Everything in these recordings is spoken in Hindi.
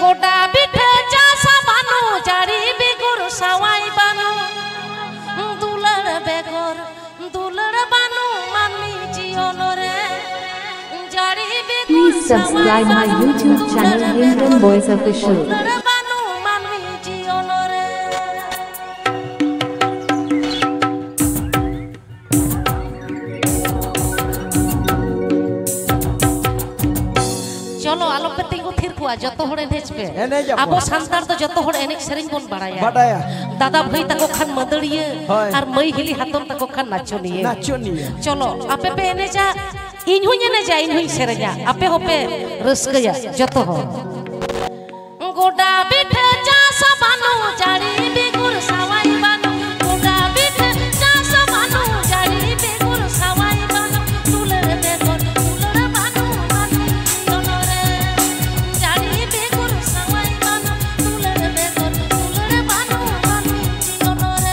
गोटा बिठे चासा बानु जारी बिगुर सवाई बानु दुलड़ बानु मानी जीवन रे जारी बिगुर Please subscribe my YouTube channel Himran Boys Official. चलो आलो पे तिंगु थिर कुआ जतो हड़े नेच पे आबो संतार तो जतो हड़े एनेक सेरिंग बोन बाड़ाया दादा भाई तको खान मदड़िए और मई हिली हातोन तको खान नाचोनिए चलो आपे पे एने जा इन हुई एने जा इन हुई सेरेजा आपे होपे रस्कया जतो हो गोडा बिठे जा सबानु जारी बिगुर सवाई बानु गोडा बिठे जा सबानु जारी बिगुर सवाई बानु तुलर बेगोर तुलर बानु बानु तोनरे जारी बिगुर सवाई बानु तुलर बेगोर तुलर बानु बानु तोनरे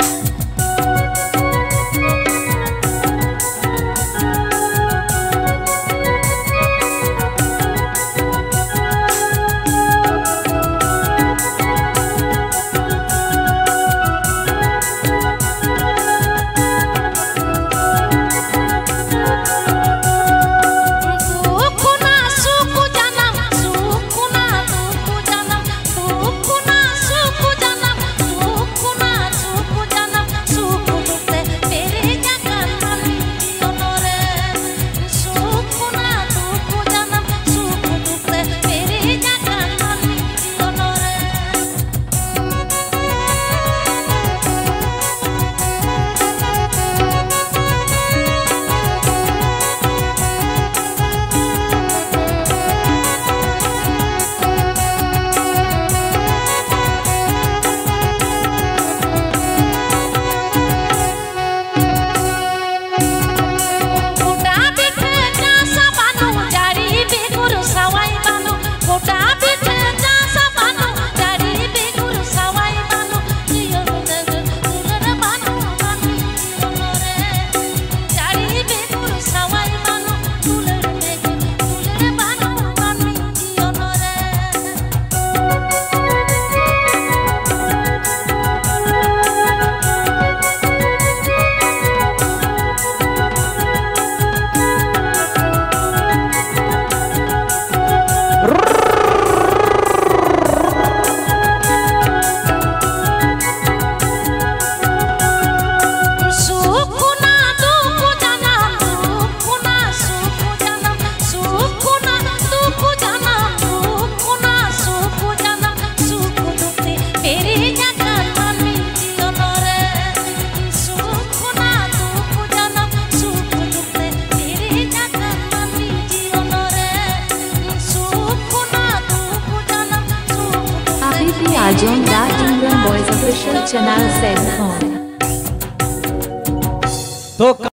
Arjun that Himran Boys Official channel said home.